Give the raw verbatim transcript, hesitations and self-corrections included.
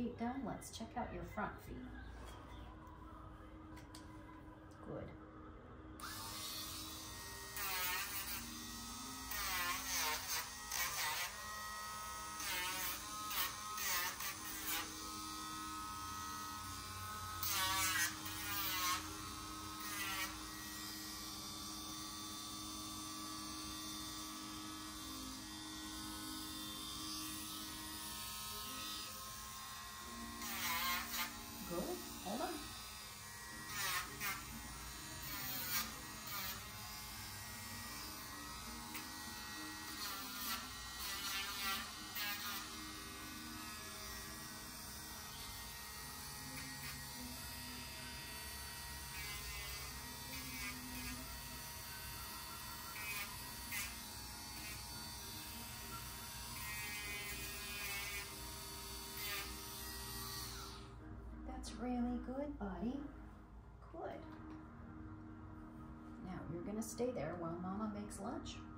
feet done. Let's check out your front feet. Good. Good. Hold on. That's really good, buddy. Good. Now you're gonna stay there while Mama makes lunch.